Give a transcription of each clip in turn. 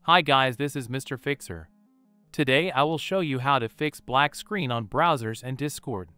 Hi guys, this is Mr. Fixer. Today I will show you how to fix black screen on browsers and Discord.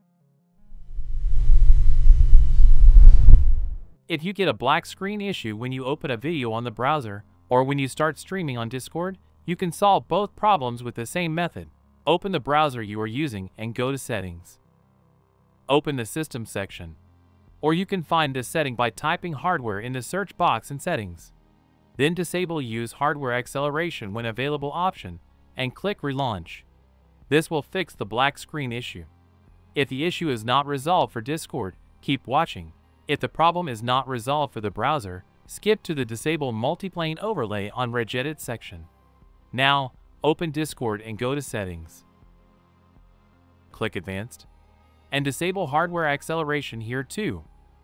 If you get a black screen issue when you open a video on the browser or when you start streaming on Discord, you can solve both problems with the same method. Open the browser you are using and go to Settings. Open the System section. Or you can find this setting by typing hardware in the search box in Settings. Then disable Use Hardware Acceleration when available option and click Relaunch. This will fix the black screen issue. If the issue is not resolved for Discord, keep watching. If the problem is not resolved for the browser, skip to the Disable Multiplane Overlay on Regedit section. Now, open Discord and go to Settings. Click Advanced. And disable Hardware Acceleration here too.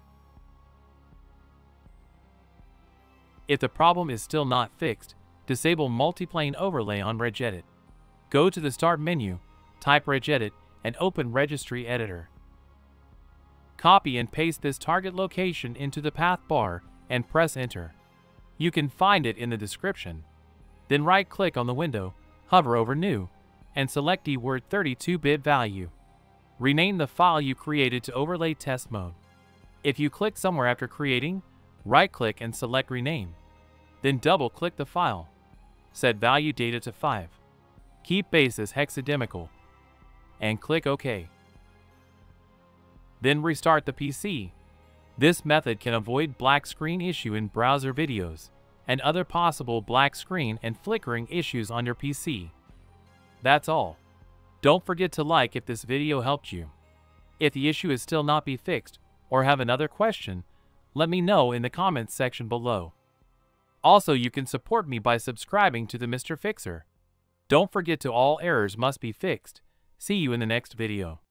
If the problem is still not fixed, disable Multiplane Overlay on Regedit. Go to the Start menu, type Regedit, and open Registry Editor. Copy and paste this target location into the path bar and press Enter. You can find it in the description. Then right-click on the window, hover over New, and select the word 32-bit value. Rename the file you created to OverlayTestMode. If you click somewhere after creating, right-click and select Rename. Then double-click the file. Set value data to 5. Keep base as hexadecimal. And click OK. Then restart the PC. This method can avoid black screen issue in browser videos and other possible black screen and flickering issues on your PC. That's all. Don't forget to like if this video helped you. If the issue is still not be fixed or have another question, let me know in the comments section below. Also, you can support me by subscribing to the Mr. Fixer. Don't forget to all errors must be fixed. See you in the next video.